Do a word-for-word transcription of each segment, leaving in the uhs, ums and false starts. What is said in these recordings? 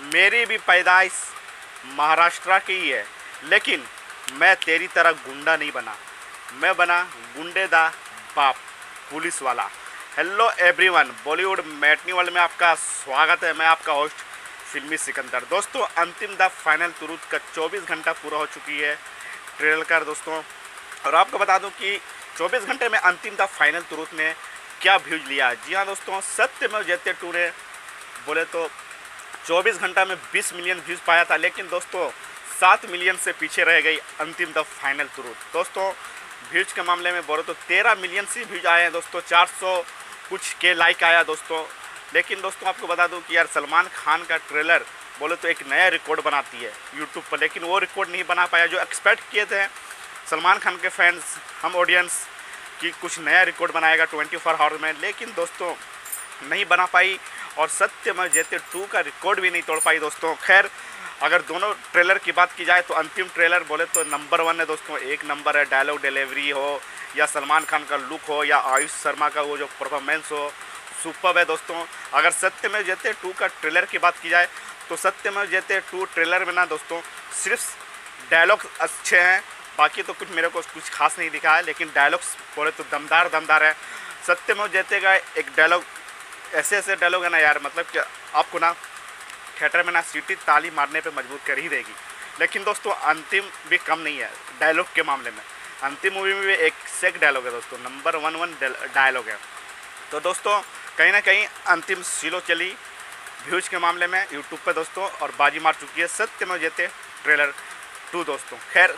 मेरी भी पैदाइश महाराष्ट्र की ही है, लेकिन मैं तेरी तरह गुंडा नहीं बना। मैं बना गुंडे दा बाप, पुलिस वाला। Hello everyone, Bollywood matinee world में आपका स्वागत है। मैं आपका होस्ट फिल्मी सिकंदर। दोस्तों, अंतिम द फाइनल तुरुत का चौबीस घंटा पूरा हो चुकी है ट्रेलर का दोस्तों। और आपको बता दूं कि चौबीस घंटे में अंतिम द फाइनल तुरुत ने क्या व्यूज लिया। जी हाँ दोस्तों, सत्यमेव जयते टू ने बोले तो चौबीस घंटा में बीस मिलियन व्यूज़ पाया था, लेकिन दोस्तों सात मिलियन से पीछे रह गई अंतिम द फाइनल तुरुत। दोस्तों व्यूज़ के मामले में बोले तो तेरह मिलियन से व्यूज आए हैं दोस्तों, चार सौ कुछ के लाइक आया दोस्तों। लेकिन दोस्तों आपको बता दूं कि यार सलमान खान का ट्रेलर बोले तो एक नया रिकॉर्ड बनाती है यूट्यूब पर, लेकिन वो रिकॉर्ड नहीं बना पाया जो एक्सपेक्ट किए थे सलमान खान के फैंस, हम ऑडियंस कि कुछ नया रिकॉर्ड बनाएगा ट्वेंटी फोर आवर में, लेकिन दोस्तों नहीं बना पाई। और सत्यमेव जयते टू का रिकॉर्ड भी नहीं तोड़ पाई दोस्तों। खैर, अगर दोनों ट्रेलर की बात की जाए तो अंतिम ट्रेलर बोले तो नंबर वन है दोस्तों, एक नंबर है। डायलॉग डिलीवरी हो या सलमान खान का लुक हो या आयुष शर्मा का वो जो परफॉर्मेंस हो, सुपर्ब है दोस्तों। अगर सत्यमेव जयते टू का ट्रेलर की बात की जाए तो सत्यमेव जयते टू ट्रेलर में ना दोस्तों सिर्फ डायलॉग अच्छे हैं, बाकी तो कुछ मेरे को कुछ खास नहीं दिखा है, लेकिन डायलॉग्स बोले तो दमदार दमदार है। सत्यमेव जयते का एक डायलॉग, ऐसे ऐसे डायलॉग है ना यार, मतलब कि आपको ना थिएटर में ना सीटी ताली मारने पे मजबूर कर ही देगी। लेकिन दोस्तों अंतिम भी कम नहीं है डायलॉग के मामले में। अंतिम मूवी में भी एक से एक डायलॉग है दोस्तों, नंबर वन वन डायलॉग है। तो दोस्तों कहीं ना कहीं अंतिम सीलो चली व्यूज के मामले में यूट्यूब पे दोस्तों, और बाजी मार चुकी है सत्यमेव जयते ट्रेलर टू दोस्तों। खैर,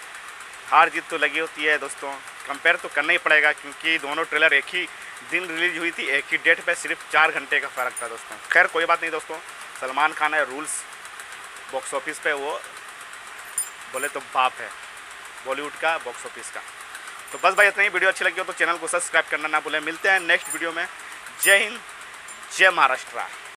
हार जीत तो लगी होती है दोस्तों, कंपेयर तो करना ही पड़ेगा क्योंकि दोनों ट्रेलर एक ही दिन रिलीज हुई थी, एक ही डेट पे, सिर्फ चार घंटे का फ़र्क था दोस्तों। खैर कोई बात नहीं दोस्तों, सलमान खान है रूल्स बॉक्स ऑफिस पे, वो बोले तो बाप है बॉलीवुड का बॉक्स ऑफिस का। तो बस भाई इतना ही। वीडियो अच्छी लगी हो तो चैनल को सब्सक्राइब करना ना भूलें। मिलते हैं नेक्स्ट वीडियो में। जय हिंद, जय महाराष्ट्र।